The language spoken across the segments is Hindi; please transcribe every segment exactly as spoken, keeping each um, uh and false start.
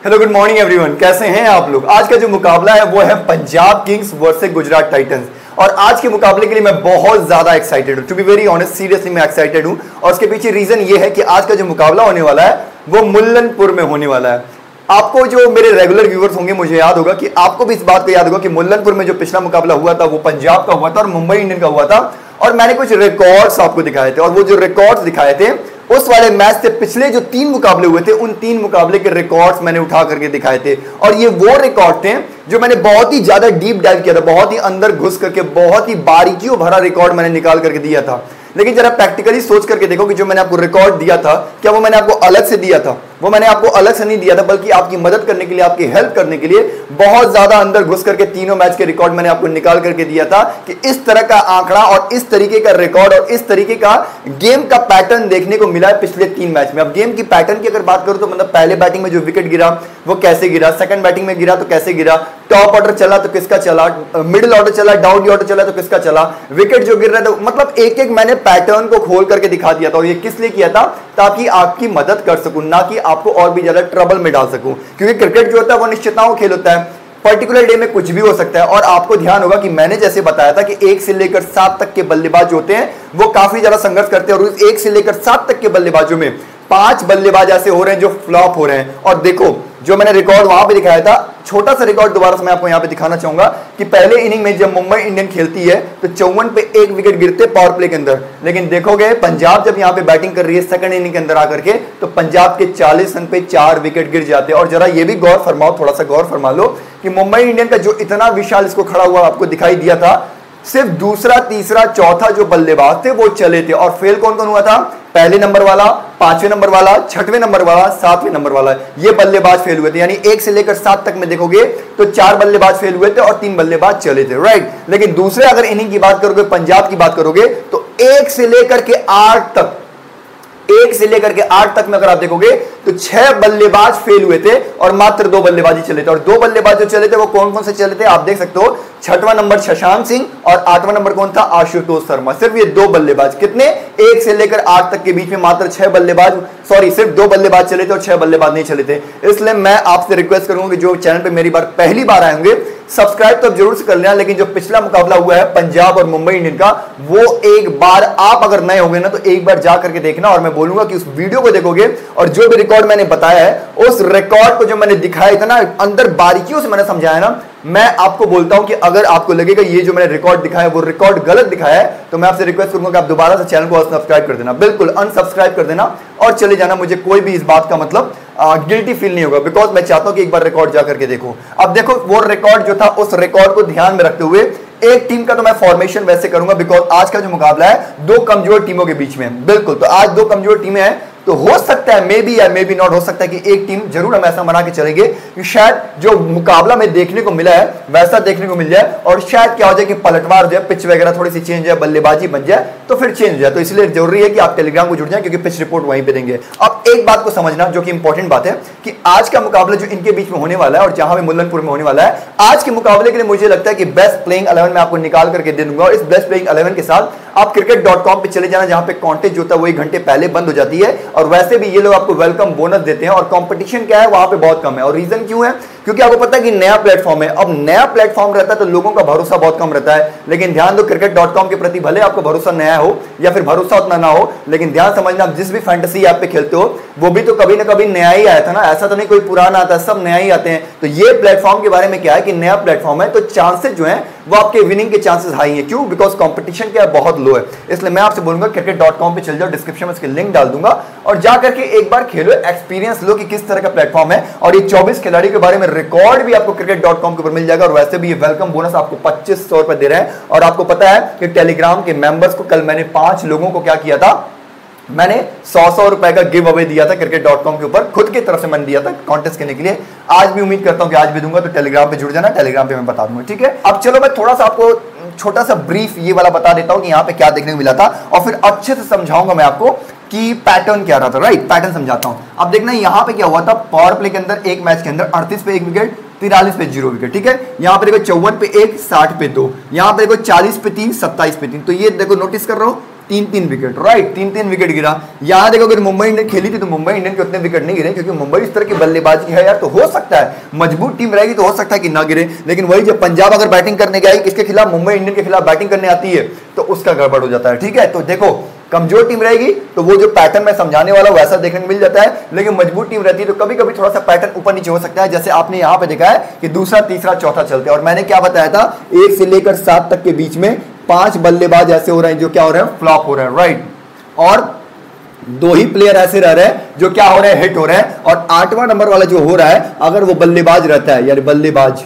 हेलो गुड मॉर्निंग एवरीवन, कैसे हैं आप लोग। आज का जो मुकाबला है वो है Punjab Kings versus Gujarat Titans. और आज के मुकाबले के लिए मैं बहुत ज्यादा एक्साइटेड हूं, to be very honest, seriously मैं एक्साइटेड हूं। और उसके पीछे रीजन ये है कि आज का जो मुकाबला होने वाला है वो मुल्लनपुर में होने वाला है। आपको जो मेरे रेगुलर व्यूअर्स होंगे, मुझे याद होगा कि आपको भी इस बात को याद होगा कि मुल्लनपुर में जो पिछला मुकाबला हुआ था वो पंजाब का हुआ था और मुंबई इंडियन का हुआ था। और मैंने कुछ रिकॉर्ड्स आपको दिखाए थे और वो जो रिकॉर्ड्स दिखाए थे उस वाले मैच से पिछले जो तीन मुकाबले हुए थे उन तीन मुकाबले के रिकॉर्ड्स मैंने उठा करके दिखाए थे। और ये वो रिकॉर्ड थे जो मैंने बहुत ही ज्यादा डीप डाइव किया था, बहुत ही अंदर घुस करके बहुत ही बारीकियों भरा रिकॉर्ड मैंने निकाल करके दिया था। लेकिन जरा प्रैक्टिकली सोच करके देखो कि जो मैंने आपको रिकॉर्ड दिया था क्या वो मैंने आपको अलग से दिया था? वो मैंने आपको अलग से नहीं दिया था, बल्कि आपकी मदद करने के लिए, आपकी हेल्प करने के लिए बहुत ज्यादा अंदर घुस करके तीनों मैच के रिकॉर्ड मैंने आपको निकाल करके दिया था कि इस तरह का आंकड़ा और इस तरीके का रिकॉर्ड और इस तरीके का गेम का पैटर्न देखने को मिला है पिछले तीन मैच में। अब गेम की पैटर्न की अगर बात करूं तो मतलब पहले बैटिंग में जो विकेट गिरा वो कैसे गिरा, सेकंड बैटिंग में गिरा तो कैसे गिरा, टॉप ऑर्डर चला तो किसका चला, मिडिल ऑर्डर चला, डाउन ऑर्डर चला तो किसका चला, विकेट जो गिर रहा था, मतलब एक एक मैंने पैटर्न को खोल करके दिखा दिया था। और ये किस लिए किया था? ताकि आपकी मदद कर सकूं, ना कि आपको और भी ज्यादा ट्रबल में डाल सकूं। क्योंकि क्रिकेट जो होता है वो निश्चितताओं खेल होता है, पर्टिकुलर डे में कुछ भी हो सकता है। और आपको ध्यान होगा कि मैंने जैसे बताया था कि एक से लेकर सात तक के बल्लेबाज होते हैं वो काफी ज्यादा संघर्ष करते हैं और उस एक से लेकर सात तक के बल्लेबाजों में पांच बल्लेबाज ऐसे हो रहे हैं जो फ्लॉप हो रहे हैं। और देखो जो मैंने रिकॉर्ड वहां पे दिखाया था, छोटा सा रिकॉर्ड दोबारा से मैं आपको यहां पे दिखाना चाहूंगा कि पहले इनिंग में जब मुंबई इंडियन खेलती है तो चौवन पे एक विकेट गिरते पावर प्ले के अंदर। लेकिन देखोगे पंजाब जब यहां पे बैटिंग कर रही है सेकंड इनिंग के अंदर आकर के तो पंजाब के चालीस रन पे चार विकेट गिर जाते हैं। और जरा ये भी गौर फरमाओ, थोड़ा सा गौर फरमा लो कि मुंबई इंडियन का जो इतना विशाल इसको खड़ा हुआ आपको दिखाई दिया था, सिर्फ दूसरा, तीसरा, चौथा जो बल्लेबाज थे वो चले थे। और फेल कौन कौन हुआ था? पहले नंबर वाला, पांचवें नंबर वाला, छठवें नंबर वाला, सातवें नंबर वाला, ये बल्लेबाज फेल हुए थे। यानी एक से लेकर सात तक में देखोगे तो चार बल्लेबाज फेल हुए थे और तीन बल्लेबाज चले थे, राइट। लेकिन दूसरे अगर इनिंग की बात करोगे, पंजाब की बात करोगे तो एक से लेकर के आठ तक एक से लेकर के आठ तक में अगर आप देखोगे तो छह बल्लेबाज फेल हुए थे और मात्र दो बल्लेबाजी चले थे। और दो बल्लेबाज जो चले थे वो कौन कौन से चले थे आप देख सकते हो। छठवां नंबर शशांक सिंह और आठवां नंबर कौन था? आशुतोष शर्मा। सिर्फ ये दो बल्लेबाज, कितने? एक से लेकर आठ तक के बीच में मात्र छह बल्लेबाज, सॉरी सिर्फ दो बल्लेबाज चले थे और छह बल्लेबाज नहीं चले थे। इसलिए मैं आपसे रिक्वेस्ट करूंगा कि जो चैनल पे मेरी बार पहली बार आए होंगे सब्सक्राइब तो जरूर से कर लेना। लेकिन जो पिछला मुकाबला हुआ है पंजाब और मुंबई इंडियन का, वो एक बार आप अगर नए होंगे ना तो एक बार जा करके देखना। और मैं बोलूंगा कि उस वीडियो को देखोगे और जो भी रिकॉर्ड मैंने बताया है उस रिकॉर्ड को जो मैंने दिखाया था ना, अंदर बारीकियों से मैंने समझाया ना, मैं आपको बोलता हूं कि अगर आपको लगेगा ये जो मैंने रिकॉर्ड दिखाया वो रिकॉर्ड गलत दिखाया है तो मैं आपसे रिक्वेस्ट करूंगा कि आप दोबारा से चैनल को सब्सक्राइब कर देना, बिल्कुल अनसब्सक्राइब कर देना और चले जाना। मुझे कोई भी इस बात का मतलब गिल्टी फील नहीं होगा, बिकॉज मैं चाहता हूं कि एक बार रिकॉर्ड जा करके देखो। अब देखो वो रिकॉर्ड जो था उस रिकॉर्ड को ध्यान में रखते हुए एक टीम का तो मैं फॉर्मेशन वैसे करूंगा, बिकॉज आज का जो मुकाबला है दो कमजोर टीमों के बीच में, बिल्कुल। तो आज दो कमजोर टीमें हैं तो हो सकता है मे बी या मे बी नॉट, हो सकता है कि एक टीम जरूर हम ऐसा बना के चलेंगे कि शायद जो मुकाबला में देखने को मिला है वैसा देखने को मिल जाए और शायद क्या हो जाए कि पलटवार जो है, पिच वगैरह थोड़ी सी चेंज है, बल्लेबाजी बन जाए तो फिर चेंज हो जाए। तो इसलिए जरूरी है कि आप टेलीग्राम को जुड़ जाए क्योंकि पिच रिपोर्ट वहीं पे देंगे। अब एक बात को समझना जो कि इंपॉर्टेंट बात है कि आज का मुकाबला जो इनके बीच में होने वाला है और जहां पे मुल्लनपुर में होने वाला है, आज के मुकाबले के लिए मुझे लगता है कि बेस्ट प्लेइंग इलेवन मैं आपको निकाल करके दे दूंगा। और इस बेस्ट प्लेइंग इलेवन के साथ आप क्रिकेट डॉट कॉम पे चले जाना, जहां पे कॉन्टेस्ट जो होता है वो एक घंटे पहले बंद हो जाती है। और वैसे भी ये लोग आपको वेलकम बोनस देते हैं और कंपटीशन क्या है वहां पे बहुत कम है। और रीजन क्यों है? क्योंकि आपको पता है कि नया प्लेटफॉर्म है। अब नया प्लेटफॉर्म रहता है तो लोगों का भरोसा बहुत कम रहता है। लेकिन ध्यान दो, क्रिकेट डॉट कॉम के प्रति भले आपको भरोसा नया हो या फिर भरोसा उतना ना हो, लेकिन ध्यान समझना आप जिस भी फैंटेसी ऐप पे खेलते हो वो भी तो कभी ना कभी नया ही आया था ना, ऐसा तो नहीं कोई पुराना आता है, सब नया ही आते हैं। तो ये प्लेटफॉर्म के बारे में क्या है कि नया प्लेटफॉर्म है तो चांसेस जो है वो आपके विनिंग के चांसेस हाई है। क्यों? बिकॉज कंपटीशन क्या है, बहुत लो है। इसलिए मैं आपसे बोलूंगा क्रिकेट डॉट कॉम पे चल जाओ, डिस्क्रिप्शन में इसके लिंक डाल दूंगा और जाकर के एक बार खेलो, एक्सपीरियंस लो कि किस तरह का प्लेटफॉर्म है। और ये चौबीस खिलाड़ी के बारे में रिकॉर्ड भी आपको क्रिकेट डॉट कॉम के ऊपर मिल जाएगा। और वैसे भी ये वेलकम बोनस आपको पच्चीस सौ रुपए दे रहे हैं। और आपको पता है कि टेलीग्राम के मेंबर्स को कल मैंने पांच लोगों को क्या किया था, मैंने सौ सौ रुपए का गिव अवे दिया था क्रिकेट डॉट कॉम के ऊपर, खुद की तरफ से मैंने दिया था कॉन्टेस्ट करने के लिए। आज भी उम्मीद करता हूं कि आज भी दूंगा, तो टेलीग्राम पे जुड़ जाना, टेलीग्राम पे मैं बता दूंगा, ठीक है। अब चलो मैं थोड़ा सा आपको छोटा सा ब्रीफ ये वाला बता देता हूं कि यहाँ पे क्या देखने को मिला था और फिर अच्छे से समझाऊंगा मैं आपको कि पैटर्न क्या रहा था, राइट। पैटर्न समझाता हूं। अब देखना यहाँ पे क्या हुआ था, पावर प्ले के अंदर एक मैच के अंदर अड़तीस पे एक विकेट, तिरालीस पे जीरो विकेट, ठीक है। यहाँ पे देखो चौवन पे एक, साठ पे दो, यहाँ पे देखो चालीस पे तीन, सत्ताईस पे तीन। तो ये देखो नोटिस कर रहा हूं तीन तीन विकेट, राइट, तीन तीन विकेट गिरा। यहाँ देखो अगर मुंबई इंडियन खेली थी तो मुंबई इंडियन के उतने विकेट नहीं गिरे, क्योंकि मुंबई इस तरह की बल्लेबाजी है यार, तो हो सकता है मजबूत टीम रहेगी तो हो सकता है कि ना गिरे। लेकिन वही जब पंजाब अगर बैटिंग करने गई किसके खिलाफ, मुंबई इंडियन के खिलाफ बैटिंग करने आती है, तो उसका गड़बड़ हो जाता है। ठीक है, तो देखो कमजोर टीम रहेगी तो वो जो पैटर्न मैं समझाने वाला हूं वैसा देखने को मिल जाता है, लेकिन मजबूत टीम रहती है तो कभी कभी थोड़ा सा पैटर्न ऊपर नीचे हो सकता है। जैसे आपने यहां पे देखा है कि दूसरा तीसरा चौथा चलते हैं, और मैंने क्या बताया था, एक से लेकर सात तक के बीच में पांच बल्लेबाज ऐसे हो रहे हैं जो क्या हो रहे हैं, फ्लॉप हो रहे हैं, राइट, और दो ही प्लेयर ऐसे रह रहे हैं जो क्या हो रहे हैं, हिट हो रहे हैं। और आठवां नंबर वाला जो हो रहा है अगर वो बल्लेबाज रहता है, यानी बल्लेबाज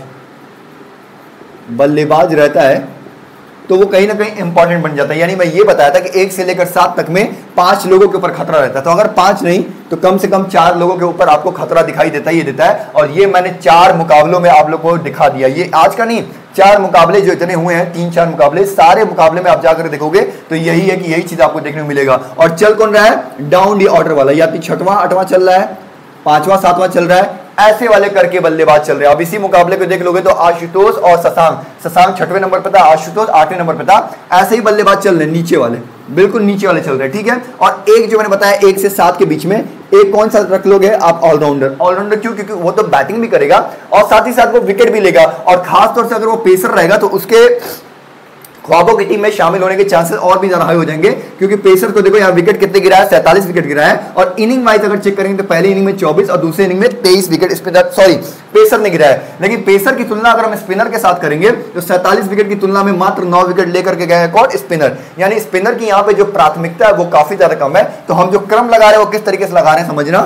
बल्लेबाज रहता है तो वो कहीं ना कहीं इंपॉर्टेंट बन जाता है। यानी मैं ये बताया था कि एक से लेकर सात तक में पांच लोगों के ऊपर खतरा रहता है, तो अगर पांच नहीं तो कम से कम चार लोगों के ऊपर आपको खतरा दिखाई देता ही देता है। और ये मैंने चार मुकाबलों में आप लोगों को दिखा दिया, ये आज का नहीं, चार मुकाबले जो इतने हुए हैं, तीन चार मुकाबले, सारे मुकाबले में आप जाकर देखोगे तो यही है कि यही चीज आपको देखने को मिलेगा। और चल कौन रहा है, डाउन दी ऑर्डर वाला, या तो छठवां आठवां चल रहा है, पांचवां सातवां चल रहा है, ऐसे वाले करके बल्लेबाज चल रहे हैं। अब इसी मुकाबले को देख लोगे तो आशुतोष और शशांक, शशांक छठवें नंबर पे था, आशुतोष आठवें नंबर पे था, ऐसे ही बल्लेबाज चल रहे हैं, नीचे वाले, बिल्कुल नीचे वाले चल रहे हैं। ठीक है, और एक जो मैंने बताया एक से सात के बीच में, एक कौन सा रख लोगे आप, ऑलराउंडर। ऑलराउंडर क्यों, क्योंकि वो तो बैटिंग भी करेगा और साथ ही साथ वो विकेट भी लेगा, और खासतौर से अगर वो पेसर रहेगा तो उसके ख्वाबों की टीम में शामिल होने के चांसेस और भी ज्यादा हाई हो जाएंगे, क्योंकि पेसर को देखो यहाँ विकेट कितने गिरा है, सैंतालीस विकेट गिरा है। और इनिंग वाइज अगर चेक करेंगे तो पहले इनिंग में चौबीस और दूसरे इनिंग में तेईस विकेट स्पिनर सॉरी पेसर ने गिरा है। लेकिन पेसर की तुलना अगर हम स्पिनर के साथ करेंगे तो सैंतालीस विकेट की तुलना में मात्र नौ विकेट लेकर के गए हैं कौन, स्पिनर। यानी स्पिनर की यहाँ पे जो प्राथमिकता है वो काफी ज्यादा कम है। तो हम जो क्रम लगा रहे हैं वो किस तरीके से लगा रहे हैं समझना,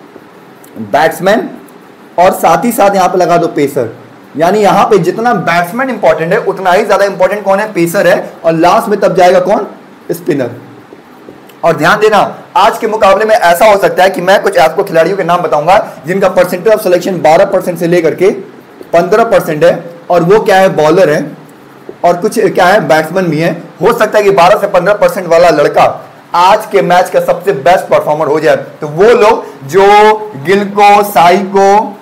बैट्समैन और साथ ही साथ यहाँ पे लगा दो पेसर। यानी यहां पे जितना बैट्समैन इंपॉर्टेंट है उतना ही ज्यादा इंपॉर्टेंट कौन है, पेसर है, और लास्ट में तब जाएगा कौन, स्पिनर। और ध्यान देना आज के मुकाबले में ऐसा हो सकता है कि मैं कुछ आपको खिलाड़ियों के नाम बताऊंगा जिनका परसेंटेज ऑफ सिलेक्शन बारह परसेंट से लेकर के पंद्रह परसेंट है, और वो क्या है, बॉलर है, और कुछ क्या है, बैट्समैन भी है। हो सकता है कि बारह से पंद्रह परसेंट वाला लड़का आज के मैच का सबसे बेस्ट परफॉर्मर हो जाए। तो वो लोग जो गिल को, साई को,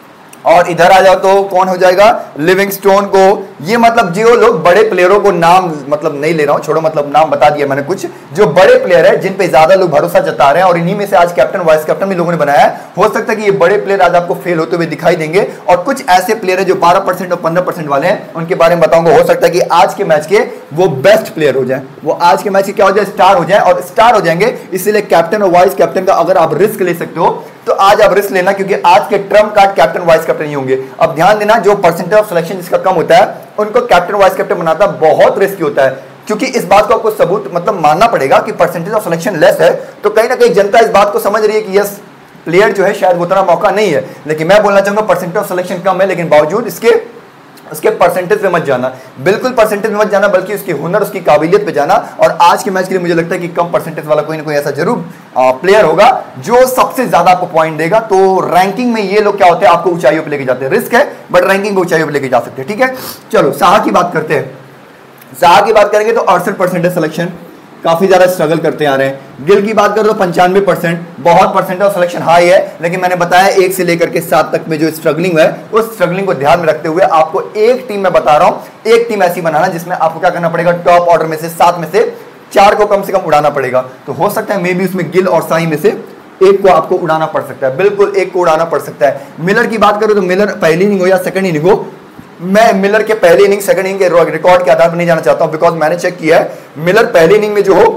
और इधर आ जाओ तो कौन हो जाएगा, लिविंगस्टोन को, ये मतलब जो लोग बड़े प्लेयरों को नाम मतलब नहीं ले रहा हूं, छोड़ो, मतलब नाम बता दिया मैंने, कुछ जो बड़े प्लेयर है जिन पे ज्यादा लोग भरोसा जता रहे हैं और इन्हीं में से आज कैप्टन वाइस कैप्टन भी लोगों ने बनाया है। हो सकता है कि ये बड़े प्लेयर आज आपको फेल होते हुए दिखाई देंगे, और कुछ ऐसे प्लेयर है जो बारह परसेंट और पंद्रह परसेंट वाले हैं, उनके बारे में बताऊंगा। हो सकता है कि आज के मैच के वो बेस्ट प्लेयर हो जाए, वो आज के मैच के क्या हो जाए, स्टार हो जाए, और स्टार हो जाएंगे। इसीलिए कैप्टन और वाइस कैप्टन का अगर आप रिस्क ले सकते हो तो आज आप रिस्क लेना, क्योंकि आज के trump card captain vice captain ही होंगे। अब ध्यान देना, जो परसेंटेज ऑफ सिलेक्शन जिसका कम होता है उनको कैप्टन वाइस कैप्टन बनाता बहुत रिस्की होता है, क्योंकि इस बात को आपको सबूत मतलब मानना पड़ेगा कि परसेंटेज ऑफ सिलेक्शन लेस है, तो कहीं ना कहीं जनता इस बात को समझ रही है कि यस प्लेयर जो है शायद उतना मौका नहीं है। लेकिन मैं बोलना चाहूंगा परसेंटेज ऑफ सिलेक्शन कम है, लेकिन बावजूद इसके उसके परसेंटेज पे मत जाना, बिल्कुल परसेंटेज में मत जाना, बल्कि उसकी हुनर, उसकी काबिलियत पे जाना। और आज के मैच के लिए मुझे लगता है कि कम परसेंटेज वाला कोई ना कोई ऐसा जरूर प्लेयर होगा जो सबसे ज्यादा आपको पॉइंट देगा। तो रैंकिंग में ये लोग क्या होते हैं, आपको ऊंचाइयों पे लेके जाते हैं, रिस्क है बट रैंकिंग को ऊंचाइयों पे लेके जा सकते हैं। ठीक है, चलो साहा की बात करते हैं। साहा की बात करेंगे तो अड़सठ परसेंटेज सिलेक्शन, काफी ज्यादा स्ट्रगल करते आ रहे हैं। गिल की बात करो तो पंचानवे परसेंट, बहुत परसेंट ऑफ सिलेक्शन हाई है, लेकिन मैंने बताया एक से लेकर के सात तक में जो स्ट्रगलिंग है, उस स्ट्रगलिंग को ध्यान में रखते हुए आपको एक टीम में बता रहा हूं, एक टीम ऐसी बनाना जिसमें आपको क्या करना पड़ेगा, टॉप ऑर्डर में से सात में से चार को कम से कम उड़ाना पड़ेगा। तो हो सकता है मे बी उसमें गिल और साई में से एक को आपको उड़ाना पड़ सकता है, बिल्कुल एक को उड़ाना पड़ सकता है। मिलर की बात करो तो मिलर पहली इनिंग हो या सेकंड इनिंग हो, मैं मिलर के पहले इनिंग सेकंड इनिंग के रिकॉर्ड के आधार पर नहीं जाना चाहता हूं, बिकॉज मैंने चेक किया है मिलर पहली इनिंग में जो हो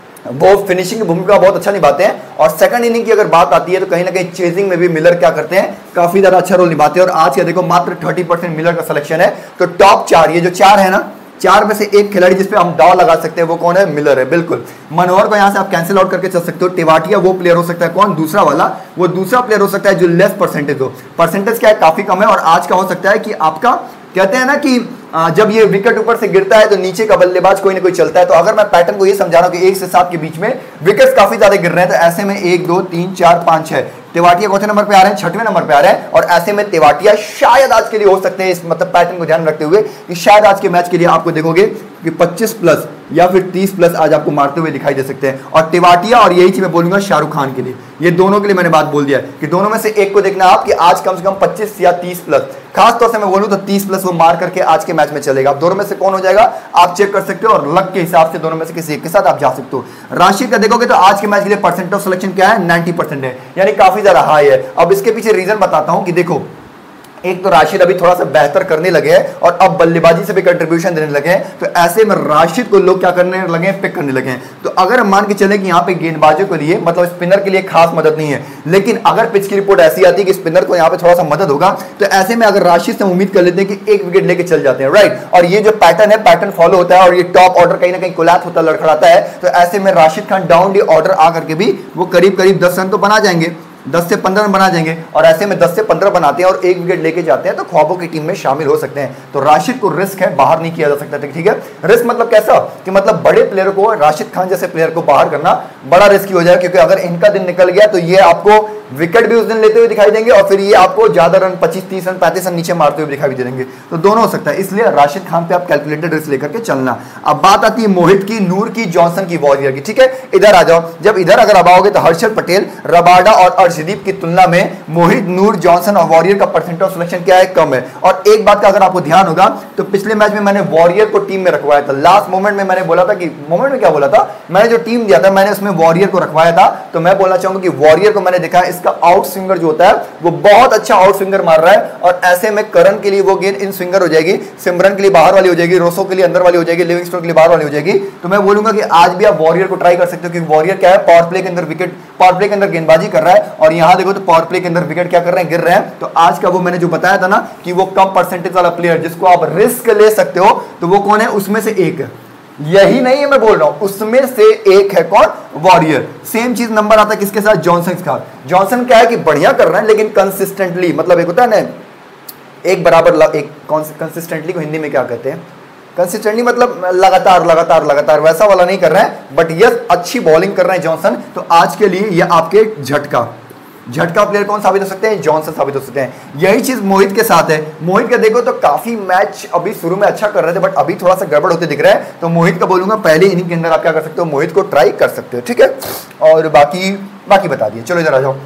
वो फिनिशिंग की भूमिका बहुत अच्छा निभाते हैं, और सेकंड इनिंग की अगर बात आती है तो कहीं ना कहीं चेजिंग में भी मिलर क्या करते हैं, काफी ज्यादा अच्छा रोल निभाते हैं। और आज का देखो मात्र तीस परसेंट मिलर का सिलेक्शन है। तो टॉप चार, ये जो चार है ना, चार में से एक खिलाड़ी जिसपे हम दाव लगा सकते हैं वो कौन है, मिलर है, बिल्कुल। मनोहर को यहां से आप कैंसिल आउट करके चल सकते हो। टेवाटिया वो प्लेयर हो सकता है कौन, दूसरा वाला, वो दूसरा प्लेयर हो सकता है जो लेस परसेंटेज हो। परसेंटेज क्या है, काफी कम है। और आज का हो सकता है कि आपका कहते हैं ना कि जब ये विकेट ऊपर से गिरता है तो नीचे का बल्लेबाज कोई ना कोई चलता है। तो अगर मैं पैटर्न को ये समझा रहा हूं कि एक से सात के बीच में विकेट्स काफी ज्यादा गिर रहे हैं, तो ऐसे में एक दो तीन चार पांच छह, तेवाटिया चौथे नंबर पे आ रहे हैं, छठवें नंबर पे आ रहे हैं, और ऐसे में तेवाटिया शायद आज के लिए हो सकते हैं, इस मतलब पैटर्न को ध्यान रखते हुए कि शायद आज के मैच के लिए आपको देखोगे कि पच्चीस प्लस या फिर तीस प्लस आज आपको मारते हुए दिखाई दे सकते हैं। और तिवाटिया और यही चीज मैं बोलूंगा शाहरुख खान के लिए, ये दोनों के लिए मैंने बात बोल दिया है कि दोनों में से एक को देखना आप कि आज कम से कम पच्चीस या तीस प्लस, खास तौर से मैं बोलूं तो तीस प्लस वो मार करके आज के मैच में चलेगा। आप दोनों में से कौन हो जाएगा आप चेक कर सकते हो और लक के हिसाब से दोनों में से किसी एक के साथ आप जा सकते हो। राशिद का देखोगे तो आज के मैच के लिए परसेंट ऑफ सिलेक्शन क्या है, नाइंटी परसेंट है, यानी काफी ज्यादा हाई है। अब इसके पीछे रीजन बताता हूं कि देखो, एक तो राशिद अभी थोड़ा सा बेहतर करने लगे हैं और अब बल्लेबाजी से भी कंट्रीब्यूशन देने लगे हैं, तो ऐसे में राशिद को लोग क्या करने लगे हैं, पिक करने लगे हैं। तो अगर हम मान के चले कि यहाँ पे गेंदबाजों के लिए मतलब स्पिनर के लिए खास मदद नहीं है, लेकिन अगर पिच की रिपोर्ट ऐसी आती है कि स्पिनर को यहाँ पे थोड़ा सा मदद होगा, तो ऐसे में अगर राशिद से उम्मीद कर लेते हैं कि एक विकेट लेके चल जाते हैं, राइट। और ये जो पैटर्न है पैटर्न फॉलो होता है और ये टॉप ऑर्डर कहीं ना कहीं कोलैप्स होता लड़खड़ाता है, तो ऐसे में Rashid Khan down the order आकर के भी वो करीब करीब दस रन तो बना जाएंगे, दस से पंद्रह रन बना जाएंगे। और ऐसे में दस से पंद्रह बनाते हैं और एक विकेट लेके जाते हैं तो ख्वाबों की टीम में शामिल हो सकते हैं। तो राशिद को रिस्क है, बाहर नहीं किया जा सकता, ठीक है। रिस्क मतलब कैसा कि मतलब बड़े प्लेयर को, राशिद खान जैसे प्लेयर को बाहर करना बड़ा रिस्की हो जाएगा, क्योंकि अगर इनका दिन निकल गया तो ये आपको विकेट भी उस दिन लेते हुए दिखाई देंगे और फिर ये आपको ज्यादा रन पच्चीस तीस रन पैंतीस रन नीचे मारते हुए दिखाई दे देंगे। तो दोनों हो सकता है, इसलिए राशिद खान पे आप कैलकुलेटेड रिस्क लेकर के चलना। अब बात आती है मोहित की, नूर की, जॉनसन की, वॉरियर की, ठीक है। इधर आ जाओ, जब इधर अगर अब आओगे तो हर्षल पटेल, रबाडा और अर्शदीप की तुलना में मोहित, नूर, जॉनसन और वॉरियर का परसेंट ऑफ सिलेक्शन क्या है, कम है। और एक बात का अगर आपको ध्यान होगा तो पिछले मैच में मैंने वॉरियर को टीम में रखवाया था, लास्ट मोमेंट में मैंने बोला था कि मोमेंट में क्या बोला था, मैंने जो टीम दिया था मैंने उसमें वॉरियर को रखवाया था। तो मैं बोलना चाहूंगा कि वॉरियर को मैंने देखा इसका आउट स्विंगर जो होता है वो बहुत अच्छा आउट स्विंगर मार रहा है, और ऐसे में करण के लिए वो गेंद इन स्विंगर हो जाएगी, सिमरन के लिए बाहर वाली हो जाएगी, रोसो के लिए अंदर वाली हो जाएगी, लिविंगस्टोन के लिए बाहर वाली हो जाएगी। तो मैं बोलूंगा कि आज भी आप वॉरियर को ट्राई कर सकते हो, क्योंकि वॉरियर क्या है, पावर प्ले के अंदर विकेट, पावर प्ले के अंदर गेंदबाजी कर रहा है, और यहां देखो तो पावर प्ले के अंदर विकेट क्या कर रहे हैं, गिर रहे हैं। तो आज का वो मैंने जो बताया था ना कि वो कम परसेंटेज वाला प्लेयर जिसको आप रिस्क ले सकते हो, तो वो कौन है, उसमें से एक है। यही नहीं है मैं बोल रहा हूं, उसमें से एक है कौन, वॉरियर। सेम चीज नंबर आता है किसके साथ, जॉनसन के साथ। जॉनसन क्या है कि बढ़िया कर रहा है लेकिन कंसिस्टेंटली, मतलब एक होता है ना एक बराबर, एक कंसिस्टेंटली को हिंदी में क्या कहते हैं, कंसिस्टेंटली मतलब लगातार लगातार लगातार वैसा वाला नहीं कर रहा है, बट यस अच्छी बॉलिंग कर रहे हैं जॉनसन। तो आज के लिए ये आपके झटका झटका प्लेयर कौन साबित हो सकते हैं, जॉनसन साबित हो सकते हैं। यही चीज मोहित के साथ है। मोहित का देखो तो काफी मैच अभी शुरू में अच्छा कर रहे थे, बट अभी थोड़ा सा गड़बड़ होते दिख रहा है। तो मोहित का बोलूंगा पहले इनिंग के अंदर आप क्या कर सकते हो, मोहित को ट्राई कर सकते हो, ठीक है। और बाकी बाकी बता दिए। चलो इधर आ जाओ,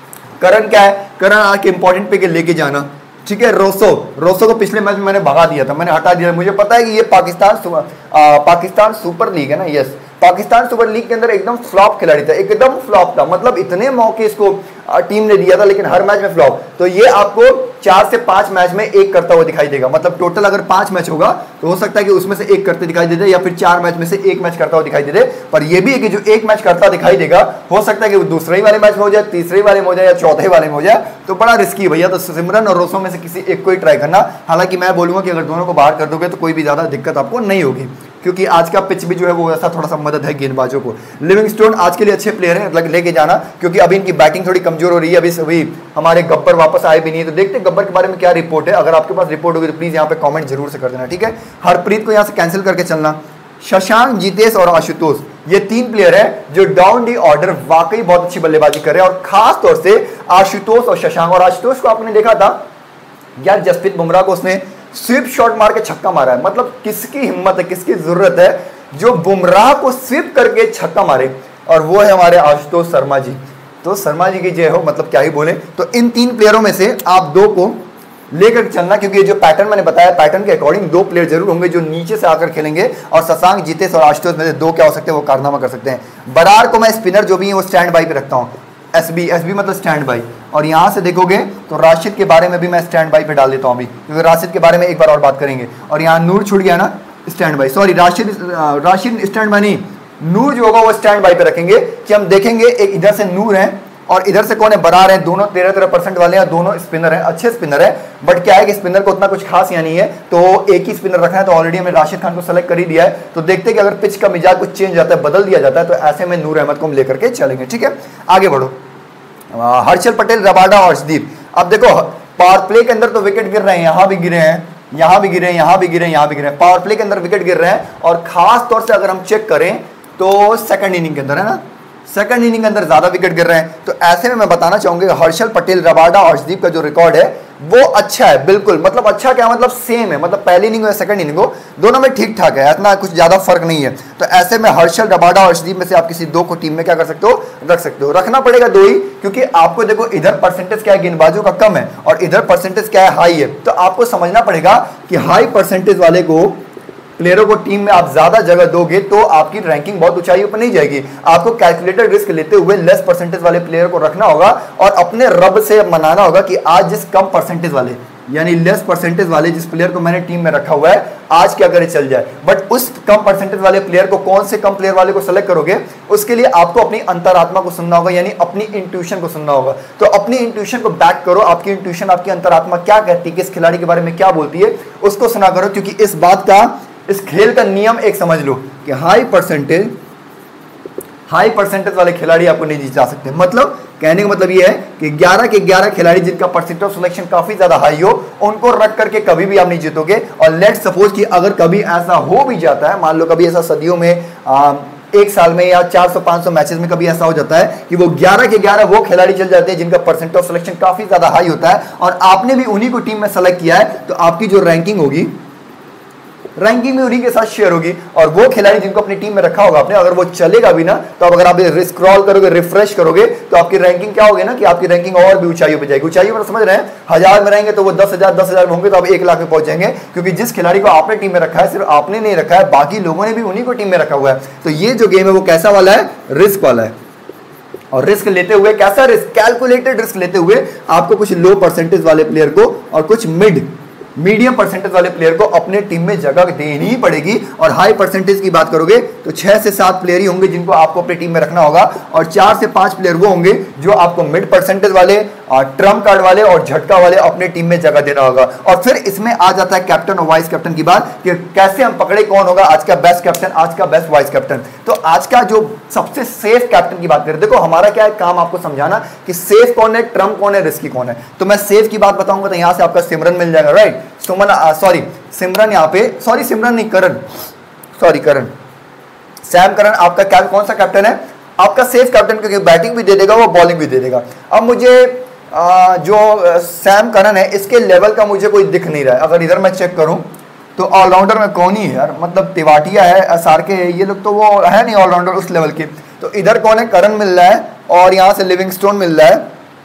करण क्या है, करण आके इंपॉर्टेंट पे के लेके जाना, ठीक है। रोसो रोसो को पिछले मैच में मैंने भगा दिया था, मैंने हटा दिया। मुझे पता है कि ये पाकिस्तान आ, पाकिस्तान सुपर लीग है ना, यस पाकिस्तान सुपर लीग के अंदर एकदम फ्लॉप खिलाड़ी था, एकदम फ्लॉप था, मतलब इतने मौके इसको टीम ने दिया था लेकिन हर मैच में फ्लॉप। तो ये आपको चार से पांच मैच में एक करता हुआ दिखाई देगा, मतलब टोटल अगर पांच मैच होगा तो हो सकता है कि उसमें से एक करते दिखाई दे दे, या फिर चार मैच में से एक मैच करता हुआ दिखाई दे दे। पर ये भी है कि जो एक मैच करता दिखाई देगा हो सकता है कि वो दूसरे वाले मैच में हो जाए, तीसरे वाले में हो जाए या चौथे वाले में हो जाए, तो बड़ा रिस्की भैया। तो सिमरन और रोसो में से किसी एक को ही ट्राई करना। हालांकि मैं बोलूंगा कि अगर दोनों को बाहर कर दोगे तो कोई भी ज्यादा दिक्कत आपको नहीं होगी, क्योंकि आज का पिच भी जो है वो ऐसा थोड़ा सा मदद है गेंदबाजों को। लिविंगस्टोन आज के लिए अच्छे प्लेयर हैं, लेके जाना, क्योंकि अभी इनकी बैटिंग थोड़ी कमजोर हो रही है। अभी सभी हमारे गब्बर वापस आए भी नहीं है, तो देखते हैं गब्बर के बारे में क्या रिपोर्ट है। अगर आपके पास रिपोर्ट होगी तो प्लीज यहाँ पे कमेंट जरूर से कर देना, ठीक है। हरप्रीत को यहाँ से कैंसिल करके चलना। शशांक, जितेश और आशुतोष, ये तीन प्लेयर है जो डाउन डी ऑर्डर वाकई बहुत अच्छी बल्लेबाजी कर रहे हैं, और खास तौर से आशुतोष और शशांक। और आशुतोष को आपने देखा था यार, जसप्रीत बुमराह को उसने स्वीप शॉट मार के छक्का मारा है। मतलब किसकी हिम्मत है, किसकी जरूरत है जो बुमराह को स्वीप करके छक्का मारे, और वो है हमारे आशुतोष शर्मा जी। तो शर्मा जी की जय हो, मतलब क्या ही बोले। तो इन तीन प्लेयरों में से आप दो को लेकर चलना, क्योंकि ये जो पैटर्न मैंने बताया पैटर्न के अकॉर्डिंग दो प्लेयर जरूर होंगे जो नीचे से आकर खेलेंगे, और शशांक, जितेश और आशुतोष में से दो क्या हो सकते हैं, वो कारनामा कर सकते हैं। बरार को मैं स्पिनर जो भी है वो स्टैंड बाई पे रखता हूँ, एसबी एसबी मतलब स्टैंड बाई। और यहाँ से देखोगे तो राशिद के बारे में भी मैं स्टैंड बाई पे डाल देता हूँ अभी, क्योंकि राशिद के बारे में एक बार और बात करेंगे। और यहाँ नूर छूट गया ना, stand by, sorry Rashid Rashid stand by नहीं, नूर जो होगा वो स्टैंड बाई पे रखेंगे, कि हम देखेंगे एक इधर से नूर है और इधर से कौन है, बरार है, दोनों तेरह तेरह परसेंट वाले हैं, दोनों स्पिनर हैं, अच्छे स्पिनर है। बट क्या है कि स्पिनर को उतना कुछ खास यहाँ नहीं है, तो एक ही स्पिनर रखना है। तो ऑलरेडी हमने राशिद खान को सेलेक्ट कर ही दिया है। तो देखते हैं कि अगर पिच का मिजाज कुछ चेंज जाता है, बदल दिया जाता है, तो ऐसे में नूर अहमद को हम लेकर के चलेंगे, ठीक है। आगे बढ़ो, हर्षल पटेल, रबाडा और अर्शदीप। अब देखो पावर प्ले के अंदर तो विकेट गिर रहे हैं, यहां भी गिरे हैं, यहां भी गिरे हैं, यहां भी गिरे हैं, यहां भी गिरे हैं, पावर प्ले के अंदर विकेट गिर रहे हैं। और खास तौर से अगर हम चेक करें तो सेकंड इनिंग के अंदर है ना, सेकंड इनिंग के अंदर ज्यादा विकेट गिर रहे हैं। तो ऐसे में मैं बताना चाहूंगा हर्षल पटेल, रबाडा और अर्शदीप का जो रिकॉर्ड है वो अच्छा है, बिल्कुल, मतलब अच्छा क्या मतलब सेम है, मतलब पहली इनिंग हो या सेकंड इनिंग हो दोनों में ठीक ठाक है, इतना कुछ ज़्यादा फर्क नहीं है। तो ऐसे में हर्षल, रबाडा और अर्शदीप में से आप किसी दो को टीम में क्या कर सकते हो, रख सकते हो। रखना पड़ेगा दो ही, क्योंकि आपको देखो इधर परसेंटेज क्या है गेंदबाजों का कम है और इधर परसेंटेज क्या है, हाई है। तो आपको समझना पड़ेगा कि हाई परसेंटेज वाले को प्लेयरों को टीम में आप ज्यादा जगह दोगे तो आपकी रैंकिंग बहुत ऊंचाई पर नहीं जाएगी। आपको कैलकुलेटेड रिस्क लेते हुए लेस परसेंटेज वाले प्लेयर को रखना होगा और अपने रब से मनाना होगा कि आज जिस कम परसेंटेज वाले यानी लेस परसेंटेज वाले जिस प्लेयर को मैंने टीम में रखा हुआ है आज क्या करे चल जाए। बट उस कम परसेंटेज वाले प्लेयर को, कौन से कम प्लेयर वाले को सेलेक्ट करोगे, उसके लिए आपको अपनी अंतरात्मा को सुनना होगा, यानी अपनी इंट्यूशन को सुनना होगा। तो अपनी इंट्यूशन को बैक करो, आपकी इंट्यूशन, आपकी अंतरात्मा क्या कहती है, किस खिलाड़ी के बारे में क्या बोलती है, उसको सुना करो। क्योंकि इस बात का, इस खेल का नियम एक समझ लो कि हाई परसेंटेज हाई परसेंटेज वाले खिलाड़ी आपको नहीं जीत जा सकते। मतलब कहने का मतलब ये है कि ग्यारह के ग्यारह खिलाड़ी जिनका परसेंटेज ऑफ सिलेक्शन काफी ज्यादा हाई हो, उनको रख करके कभी भी आप नहीं जीतोगे। और लेट्स सपोज कि अगर कभी ऐसा हो भी जाता है, मान लो कभी ऐसा सदियों में आ, एक साल में या चार सौ पाँच सौ मैचेस में कभी ऐसा हो जाता है कि वो ग्यारह के ग्यारह वो खिलाड़ी चल जाते हैं जिनका परसेंटेज ऑफ सिलेक्शन काफी ज्यादा हाई होता है और आपने भी उन्हीं को टीम में सेलेक्ट किया है, तो आपकी जो रैंकिंग होगी, रैंकिंग में उन्हीं के साथ शेयर होगी। और वो खिलाड़ी जिनको अपनी टीम में रखा होगा आपने, अगर वो चलेगा भी ना, तो अब अगर आप स्क्रॉल करोगे, रिफ्रेश करोगे, तो आपकी रैंकिंग क्या होगी ना कि आपकी रैंकिंग और भी ऊंचाइयों पे जाएगी। ऊंचाइयों पर समझ रहे हैं, हजार में रहेंगे तो वो दस हजार दस हजार में होंगे तो आप एक लाख में पहुंच जाएंगे, क्योंकि जिस खिलाड़ी को आपने टीम में रखा है सिर्फ आपने नहीं रखा है, बाकी लोगों ने भी उन्हीं को टीम में रखा हुआ है। तो ये जो गेम है वो कैसा वाला है, रिस्क वाला है। और रिस्क लेते हुए, कैसा रिस्क, कैलकुलेटेड रिस्क लेते हुए आपको कुछ लो परसेंटेज वाले प्लेयर को और कुछ मिड मीडियम परसेंटेज वाले प्लेयर को अपने टीम में जगह देनी ही पड़ेगी। और हाई परसेंटेज की बात करोगे तो छह से सात प्लेयर ही होंगे जिनको आपको अपनी टीम में रखना होगा और चार से पांच प्लेयर वो होंगे जो आपको मिड परसेंटेज वाले, ट्रम्प कार्ड वाले और झटका वाले अपने टीम में जगह देना होगा। और फिर इसमें आ जाता है कैप्टन और वाइस कैप्टन की बात कि कैसे हम पकड़े कौन होगा आज का बेस्ट कैप्टन, आज का बेस्ट वाइस कैप्टन। तो आज का जो सबसे सेफ कैप्टन की बात करें, देखो हमारा क्या है काम, आपको समझाना कि सेफ कौन है, ट्रम्प कौन है, रिस्की कौन है। तो मैं सेफ की बात बताऊंगा तो यहां से आपका सिमरन मिल जाएगा, राइट। सुमन, सॉरी सिमरन, यहाँ पे सॉरी सिमरन नहीं, करण, सॉरी करण, सैम करन आपका क्या, कौन सा कैप्टन है आपका सेफ कैप्टन, क्योंकि बैटिंग भी दे देगा वो, बॉलिंग भी दे देगा। अब मुझे आ, जो सैम करन है इसके लेवल का मुझे कोई दिख नहीं रहा है। अगर इधर मैं चेक करूं तो ऑलराउंडर में कौन ही है यार, मतलब तिवाटिया है, असार के, ये लोग तो वो है नहीं ऑलराउंडर उस लेवल के। तो इधर कौन है, करन मिल रहा है और यहाँ से लिविंगस्टोन मिल रहा है,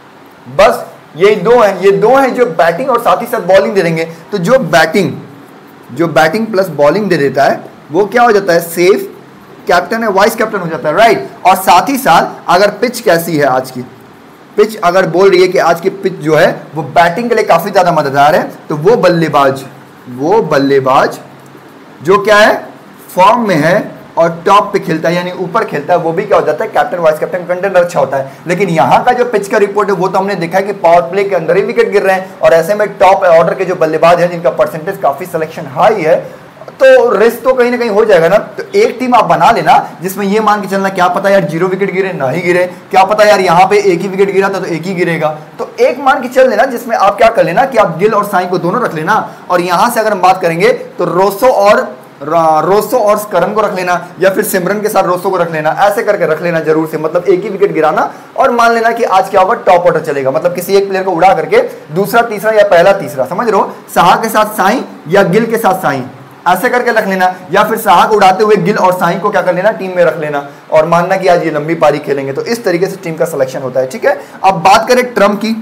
बस ये दो हैं, ये दो हैं जो बैटिंग और साथ ही साथ बॉलिंग दे देंगे। तो जो बैटिंग जो बैटिंग प्लस बॉलिंग दे देता है वो क्या हो जाता है, सेफ कैप्टन है, वाइस कैप्टन हो जाता है, राइट। और साथ ही साथ अगर पिच कैसी है, आज की पिच अगर बोल रही है कि आज की पिच जो है वो बैटिंग के लिए काफी ज्यादा मददगार है, तो वो बल्लेबाज वो बल्लेबाज जो क्या है, फॉर्म में है और टॉप पे खेलता है यानी ऊपर खेलता है, वो भी क्या हो जाता है, कैप्टन वाइस कैप्टन कंटेंडर अच्छा होता है। लेकिन यहाँ का जो पिच का रिपोर्ट है वो तो हमने देखा है कि पावर प्ले के अंदर ही विकेट गिर रहे हैं और ऐसे में टॉप ऑर्डर के जो बल्लेबाज हैं जिनका परसेंटेज काफी सिलेक्शन हाई है, तो रिस्क तो कहीं ना कहीं हो जाएगा ना। तो एक टीम आप बना लेना जिसमें ये मान के चलना, क्या पता यार जीरो विकेट गिरे ना ही गिरे, क्या पता यार यहाँ पे एक ही विकेट गिरा था तो एक ही गिरेगा, तो एक मान के चल लेना जिसमें आप क्या कर लेना कि आप गिल और साई को दोनों रख लेना। और यहाँ से अगर हम बात करेंगे तो रोसो और रोसो और करन को रख लेना या फिर सिमरन के साथ रोसो को रख लेना, ऐसे करके रख लेना जरूर से, मतलब एक ही विकेट गिराना और मान लेना कि आज क्या होगा, टॉप ऑर्डर चलेगा, मतलब किसी एक प्लेयर को उड़ा करके दूसरा तीसरा या पहला तीसरा, समझ रहे हो, साहा के साथ साई या गिल के साथ साई, ऐसे करके रख लेना। या फिर साहा को उड़ाते हुए गिल और साई को क्या कर लेना, टीम में रख लेना और मानना कि आज ये लंबी पारी खेलेंगे। तो इस तरीके से टीम का सिलेक्शन होता है, ठीक है। अब बात करें ट्रम्प की,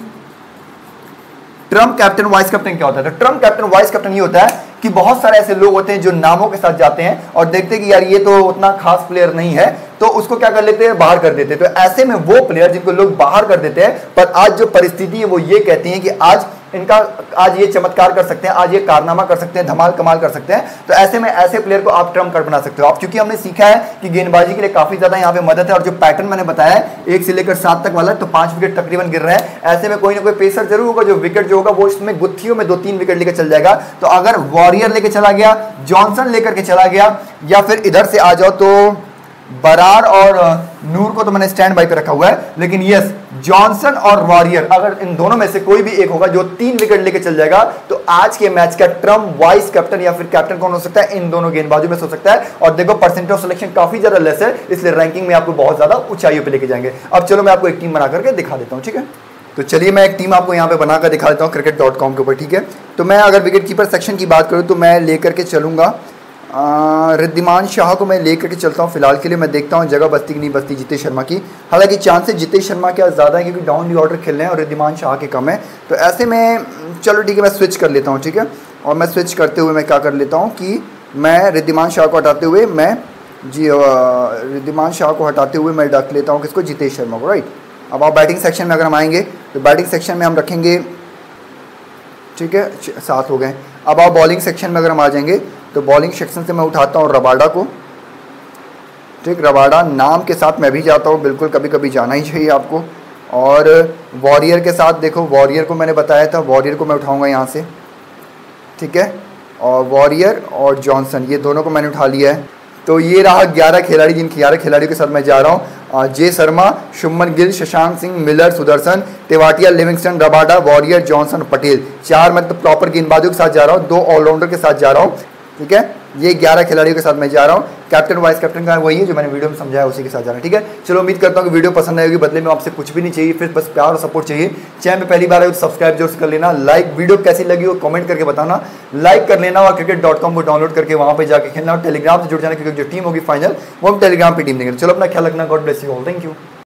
ट्रम्प कैप्टन वाइस कैप्टन क्या होता है। तो ट्रम्प कैप्टन वाइस कैप्टन ये होता है कि बहुत सारे ऐसे लोग होते हैं जो नामों के साथ जाते हैं और देखते हैं कि यार ये तो उतना खास प्लेयर नहीं है, तो उसको क्या कर लेते हैं, बाहर कर देते हैं। तो ऐसे में वो प्लेयर जिनको लोग बाहर कर देते हैं, पर आज जो परिस्थिति है वो ये कहती है कि आज इनका आज ये चमत्कार कर सकते हैं, आज ये कारनामा कर सकते हैं, धमाल कमाल कर सकते हैं। तो ऐसे में ऐसे प्लेयर को आप ट्रम्प कार्ड बना सकते हो। आप क्योंकि हमने सीखा है कि गेंदबाजी के लिए काफी ज्यादा यहाँ पे मदद है और जो पैटर्न मैंने बताया है एक से लेकर सात तक वाला, तो पांच विकेट तकरीबन गिर रहे हैं। ऐसे में कोई ना कोई पेसर जरूर होगा जो विकेट जो होगा वो इसमें गुत्थियों में दो तीन विकेट लेकर चल जाएगा। तो अगर वॉरियर लेके चला गया, जॉनसन लेकर के चला गया, या फिर इधर से आ जाओ तो बरार और नूर को तो मैंने स्टैंड बाई पे रखा हुआ है, लेकिन यस जॉनसन और वॉरियर, अगर इन दोनों में से कोई भी एक होगा जो तीन विकेट लेके चल जाएगा, तो आज के मैच का ट्रम्प वाइस कैप्टन या फिर कैप्टन कौन हो सकता है, इन दोनों गेंदबाजों में हो सकता है। और देखो परसेंटेज ऑफ सिलेक्शन काफी ज्यादा लेस है, इसलिए रैंकिंग में आपको बहुत ज्यादा ऊंचाइयों पे लेके जाएंगे। अब चलो मैं आपको एक टीम बना करके दिखा देता हूँ, ठीक है। तो चलिए मैं एक टीम आपको यहाँ पे बनाकर दिखा देता हूँ क्रिकेट डॉट कॉम के ऊपर, ठीक है। तो मैं अगर विकेट कीपर सेक्शन की बात करूँ तो मैं लेकर के चलूंगा रिद्धिमान शाह को मैं लेकर के चलता हूँ फिलहाल के लिए। मैं देखता हूँ जगह बस्ती की नहीं बस्ती जितेश शर्मा की। हालांकि चांसेस जितेश शर्मा के ज़्यादा है क्योंकि डाउन दी ऑर्डर खेल रहे हैं और रिद्धिमान शाह के कम है। तो ऐसे में चलो ठीक है, मैं स्विच कर लेता हूँ, ठीक है। और मैं स्विच करते हुए मैं क्या कर लेता हूँ कि मैं रिद्धिमान शाह को हटाते हुए मैं जी रिद्धिमान शाह को हटाते हुए मैं रख लेता हूँ किसको, जितेश शर्मा को, राइट। अब आप बैटिंग सेक्शन में अगर हम आएंगे तो बैटिंग सेक्शन में हम रखेंगे, ठीक है, सात हो गए। अब आप बॉलिंग सेक्शन में अगर हम आ जाएंगे तो बॉलिंग सेक्शन से मैं उठाता हूँ रबाडा को, ठीक। रबाडा नाम के साथ मैं भी जाता हूँ, बिल्कुल कभी कभी जाना ही चाहिए आपको। और वॉरियर के साथ देखो, वॉरियर को मैंने बताया था, वॉरियर को मैं उठाऊँगा यहाँ से, ठीक है। और वॉरियर और जॉनसन ये दोनों को मैंने उठा लिया है। तो ये रहा ग्यारह खिलाड़ी, जिन ग्यारह खिलाड़ियों के साथ मैं जा रहा हूँ। J Sharma, Shubman Gill, Shashank Singh, Miller, Sudharsan, Tewatia, Livingstone, Rabada, Warrior, Johnson, Patel. चार मैं तो प्रॉपर गेंदबाजों के साथ जा रहा हूँ, दो ऑलराउंडर के साथ जा रहा हूँ, ठीक है। ये ग्यारह खिलाड़ियों के साथ मैं जा रहा हूँ। कैप्टन वाइस कैप्टन का वही है जो मैंने वीडियो में समझाया, उसी के साथ जा रहा है, ठीक है। चलो उम्मीद करता हूँ कि वीडियो पसंद आएगी। बदले में आपसे कुछ भी नहीं चाहिए, फिर बस प्यार और सपोर्ट चाहिए। चैनल में पहली बार आए तो सब्सक्राइब जरूर कर लेना। लाइक वीडियो कैसी लगी हो कमेंट करके बताना, लाइक कर लेना और क्रिकेट डॉट कॉम को डाउनलोड करके वहाँ पे जाके खेलना और टेलीग्राम से जुड़ जाना, क्योंकि जो टीम होगी फाइनल वो हम टेलीग्राम पर टीम देंगे। चलो अपना ख्याल रखना, God bless you all, thank you.